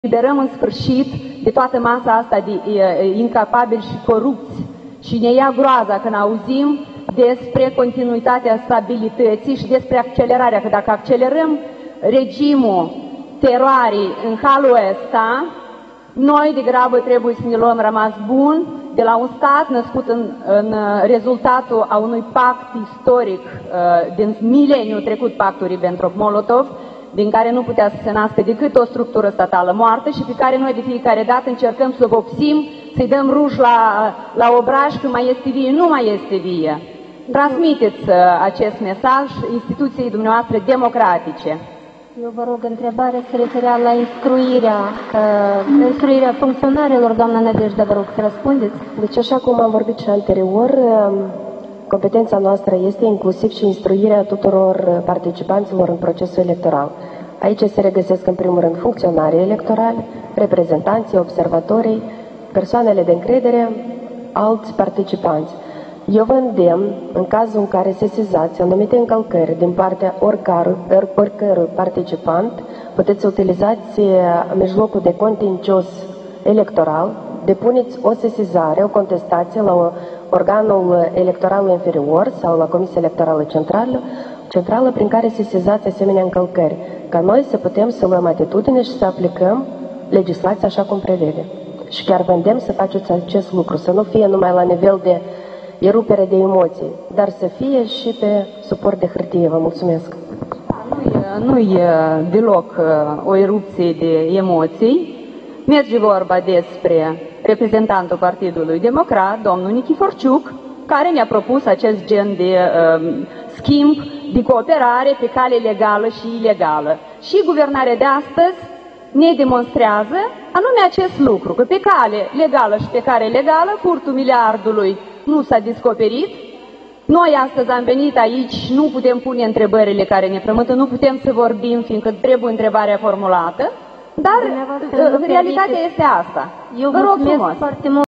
Liberăm în sfârșit de toată masa asta de incapabili și corupți și ne ia groaza când auzim despre continuitatea stabilității și despre accelerarea, că dacă accelerăm regimul teroarei în halul ăsta, noi degrabă trebuie să ne luăm rămas bun de la un stat născut în rezultatul a unui pact istoric din mileniul trecut, pactul Ribbentrop-Molotov, din care nu putea să se nască decât o structură statală moartă și pe care noi de fiecare dată încercăm să o vopsim, să-i dăm ruj la obraj când mai este vie. Nu mai este vie. Transmiteți acest mesaj instituției dumneavoastră democratice. Eu vă rog, întrebarea se referea la instruirea funcționarilor, doamna Nădejde, vă rog să răspundeți. Deci, așa cum am vorbit și anterior, competența noastră este inclusiv și instruirea tuturor participanților în procesul electoral. Aici se regăsesc în primul rând funcționarii electorali, reprezentanții, observatorii, persoanele de încredere, alți participanți. Eu vă îndemn, în cazul în care sesizați anumite încălcări din partea oricărui participant, puteți să utilizați mijlocul de contencios electoral, depuneți o sesizare, o contestație la organul electoral inferior sau la Comisia Electorală Centrală prin care sesizați asemenea încălcări, ca noi să putem să luăm atitudine și să aplicăm legislația așa cum prevede. Și chiar vă îndemn să faceți acest lucru, să nu fie numai la nivel de erupere de emoții, dar să fie și pe suport de hârtie. Vă mulțumesc! Nu e deloc o erupție de emoții. Merge vorba despre reprezentantul Partidului Democrat, domnul Nichiforciuc, care ne-a propus acest gen de schimb, de cooperare pe cale legală și ilegală. Și guvernarea de astăzi ne demonstrează anume acest lucru, că pe cale legală și pe cale legală furtul miliardului nu s-a descoperit. Noi astăzi am venit aici, nu putem pune întrebările care ne frământă, nu putem să vorbim, fiindcă trebuie întrebarea formulată, dar realitatea este asta. Eu vă rog frumos. Foarte mult.